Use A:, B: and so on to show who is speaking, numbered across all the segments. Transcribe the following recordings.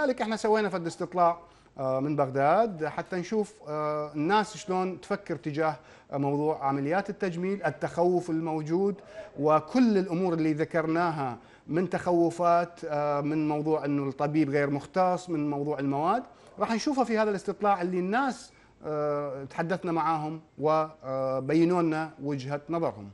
A: لذلك احنا سوينا فد استطلاع من بغداد حتى نشوف الناس شلون تفكر تجاه موضوع عمليات التجميل، التخوف الموجود وكل الامور اللي ذكرناها من تخوفات، من موضوع انه الطبيب غير مختص، من موضوع المواد، راح نشوفها في هذا الاستطلاع اللي الناس تحدثنا معاهم وبينوا لنا وجهة نظرهم.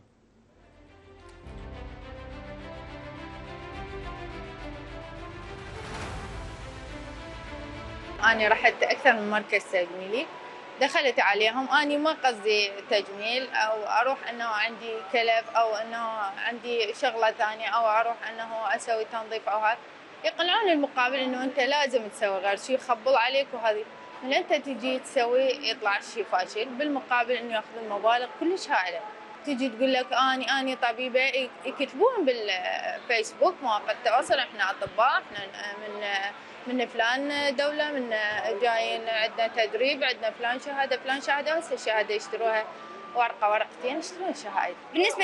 B: أنا رحت أكثر من مركز تجميلي، دخلت عليهم. أنا ما قصدي تجميل أو أروح أنه عندي كلف أو أنه عندي شغلة ثانية أو أروح أنه أسوي تنظيف أو هذا، يقنعون المقابل أنه أنت لازم تسوي غير شيء، يخبل عليك وهذه من أنت تجي تسوي يطلع الشيء فاشل، بالمقابل أنه يأخذون مبالغ كلش هائلة. تجي تقول لك أني طبيبة، يكتبون بالفيسبوك مواقع التواصل إحنا أطباء، إحنا من فلان دولة، من جايين عندنا تدريب، عندنا فلان شهادة، هسه الشهادة يشتروها ورقة ورقتين، يشترون شهادة.
C: بالنسبة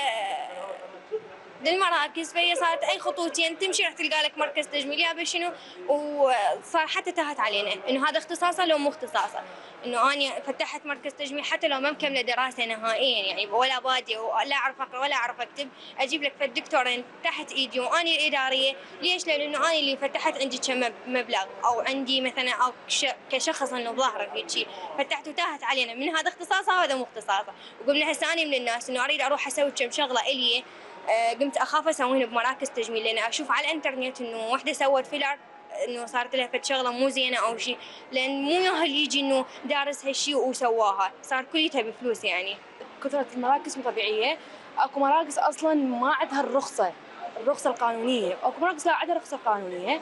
C: للمراكز فهي صارت اي خطوتين تمشي راح تلقى لك مركز تجميل يا شنو، وصار حتى تاهت علينا انه هذا اختصاصه لو مو اختصاصه، انه انا فتحت مركز تجميل حتى لو ما مكمله دراسه نهائيا، يعني ولا باديه ولا اعرف اقرا ولا اعرف اكتب، اجيب لك دكتورين تحت ايدي واني الاداريه. ليش؟ لانه انا اللي فتحت عندي كم مبلغ او عندي مثلا او كشخص انه ظاهره في شيء فتحت وتاهت علينا من هذا اختصاصه وهذا مو اختصاصه. وقمنا هسه اني من الناس انه اريد اروح اسوي كم شغله الي قمت اخاف اسويها بمراكز تجميل، لان اشوف على الانترنت انه وحده سوت فيلر انه صارت لها فد شغله مو زينه او شيء، لان مو ياهل يجي انه دارس هالشيء وسواها، صار كليتها بفلوس. يعني
D: كثرة المراكز مو طبيعيه، اكو مراكز اصلا ما عندها الرخصه القانونيه، اكو مراكز لا عندها رخصه قانونيه.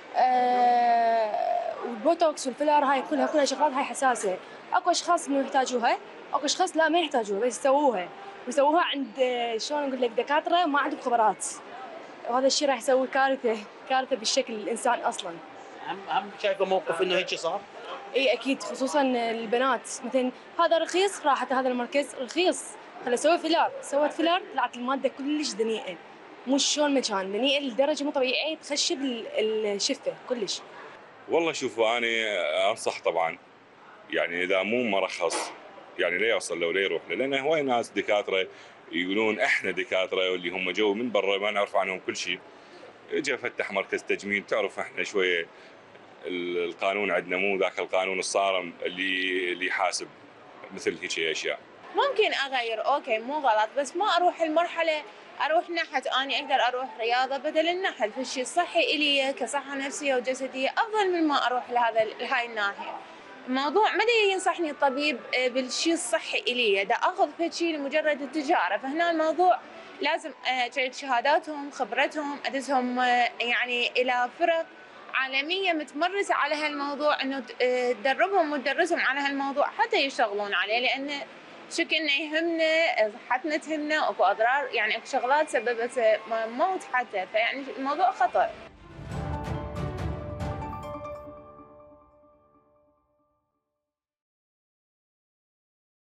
D: والبوتوكس والفيلر هاي كلها شغلات هاي حساسه، اكو اشخاص انه يحتاجوها، اكو اشخاص لا ما يحتاجوها بس يسووها عند شلون اقول لك دكاتره ما عندهم خبرات، وهذا الشيء راح يسوي كارثه بالشكل الانسان اصلا.
E: هم شايفه موقف انه هيك صار؟
D: اي اكيد، خصوصا البنات مثلا هذا رخيص، راحت هذا المركز رخيص خلي سوي فيلر، سوت فيلر طلعت الماده كلش دنيئه، مو شلون مكان دنيئه لدرجه مو طبيعيه تخشب الشفه كلش.
F: والله شوفوا انا انصح طبعا، يعني اذا مو مرخص يعني لا يوصل له ولا يروح له، لان هواي ناس دكاتره يقولون احنا دكاتره واللي هم جو من برا ما نعرف عنهم كل شيء، اجى فتح مركز تجميل. تعرف احنا شويه القانون عندنا مو ذاك القانون الصارم اللي يحاسب مثل هيك اشياء.
B: ممكن اغير اوكي مو غلط، بس ما اروح المرحله اروح نحت اني اقدر اروح رياضه بدل النحل، فالشيء الصحي الي كصحه نفسيه وجسديه افضل من ما اروح لهاي الناحيه. الموضوع ما ينصحني الطبيب بالشيء الصحي الي، دا اخذ في شيء لمجرد التجاره، فهنا الموضوع لازم شهاداتهم خبرتهم ادزهم يعني الى فرق عالميه متمرسه على هالموضوع، انه تدربهم وتدرسهم على هالموضوع حتى يشتغلون عليه، لان شكلنا يهمنا، صحتنا تهمنا، واكو اضرار يعني اكو شغلات سببت موت حتى، فيعني الموضوع خطر.